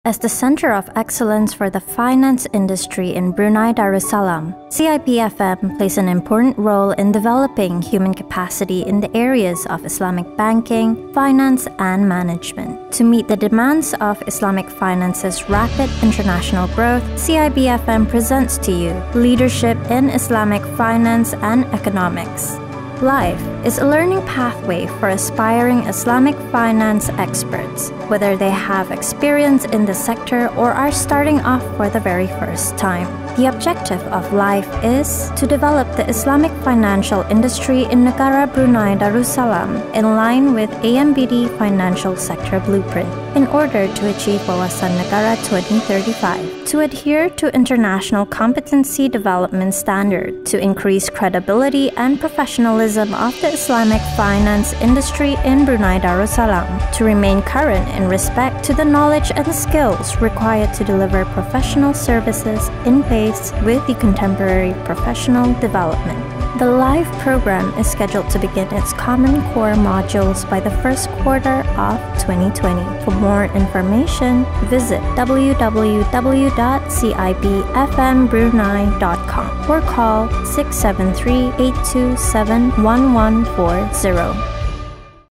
As the center of excellence for the finance industry in Brunei Darussalam, CIBFM plays an important role in developing human capacity in the areas of Islamic banking, finance, and management. To meet the demands of Islamic finance's rapid international growth, CIBFM presents to you Leadership in Islamic Finance and Economics. Life is a learning pathway for aspiring Islamic finance experts, whether they have experience in the sector or are starting off for the very first time. The objective of life is to develop the Islamic financial industry in Negara Brunei Darussalam in line with AMBD Financial Sector Blueprint in order to achieve Wawasan Negara 2035, to adhere to international competency development standard, to increase credibility and professionalism of the Islamic finance industry in Brunei Darussalam, to remain current in respect to the knowledge and skills required to deliver professional services in pace with the contemporary professional development. The live program is scheduled to begin its Common Core modules by the first quarter of 2020. For more information, visit www.cibfmbrunei.com or call 673-827-1140.